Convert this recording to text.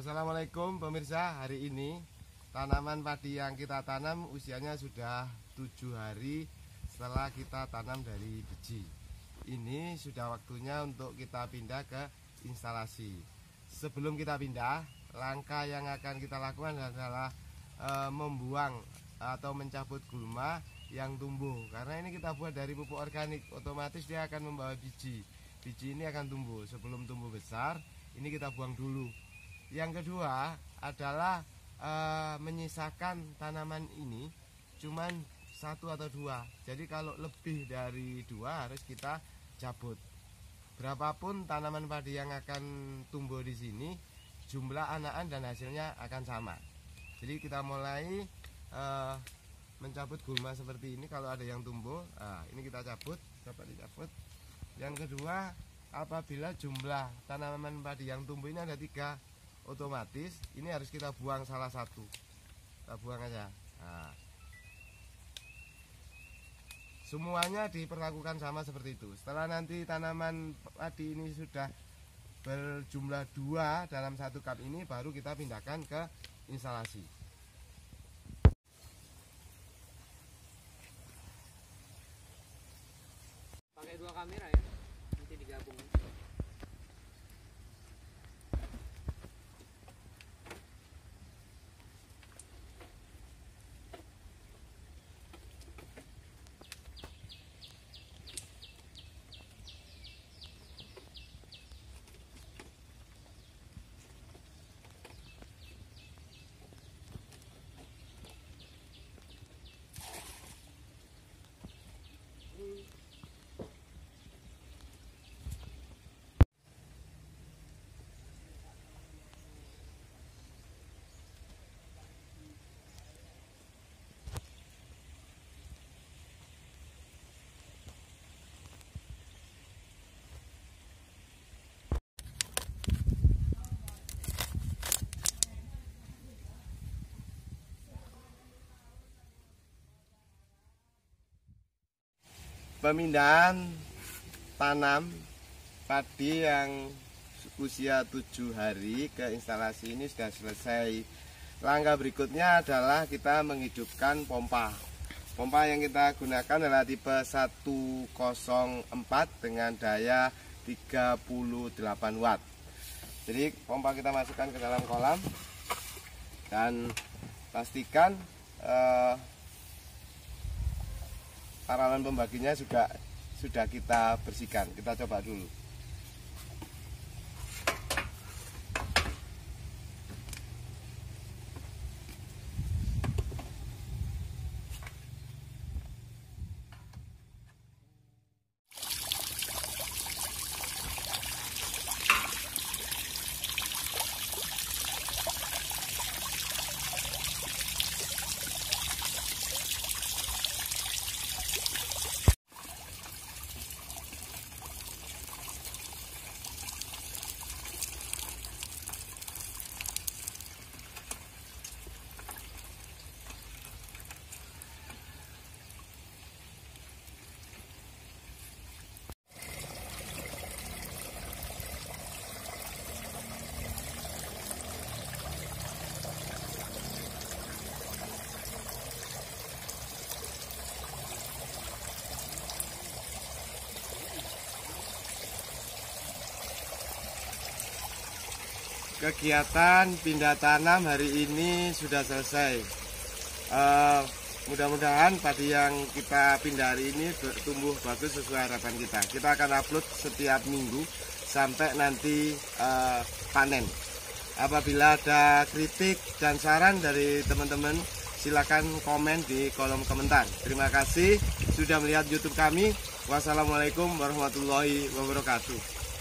Assalamualaikum pemirsa, hari ini tanaman padi yang kita tanam usianya sudah 7 hari setelah kita tanam dari biji. Ini sudah waktunya untuk kita pindah ke instalasi. Sebelum kita pindah, langkah yang akan kita lakukan adalah membuang atau mencabut gulma yang tumbuh. Karena ini kita buat dari pupuk organik, otomatis dia akan membawa biji. Biji ini akan tumbuh. Sebelum tumbuh besar, ini kita buang dulu. Yang kedua adalah menyisakan tanaman ini cuman 1 atau 2. Jadi kalau lebih dari 2 harus kita cabut. Berapapun tanaman padi yang akan tumbuh di sini, jumlah anakan dan hasilnya akan sama. Jadi kita mulai mencabut gulma seperti ini. Kalau ada yang tumbuh, ini kita cabut, dapat dicabut. Yang kedua, apabila jumlah tanaman padi yang tumbuh ini ada 3, otomatis ini harus kita buang salah satu. Kita buang aja. Semuanya diperlakukan sama seperti itu. Setelah nanti tanaman padi ini sudah berjumlah 2 dalam 1 cup ini, baru kita pindahkan ke instalasi. Pakai 2 kamera ya, nanti digabung. Pemindahan tanam padi yang usia 7 hari ke instalasi ini sudah selesai. Langkah berikutnya adalah kita menghidupkan pompa. Pompa yang kita gunakan adalah tipe 104 dengan daya 38 watt. Jadi pompa kita masukkan ke dalam kolam dan pastikan paralon pembaginya juga sudah kita bersihkan. Kita coba dulu. Kegiatan pindah tanam hari ini sudah selesai. Mudah-mudahan padi yang kita pindah hari ini tumbuh bagus sesuai harapan kita. Kita akan upload setiap minggu sampai nanti panen. Apabila ada kritik dan saran dari teman-teman, silakan komen di kolom komentar. Terima kasih sudah melihat YouTube kami. Wassalamualaikum warahmatullahi wabarakatuh.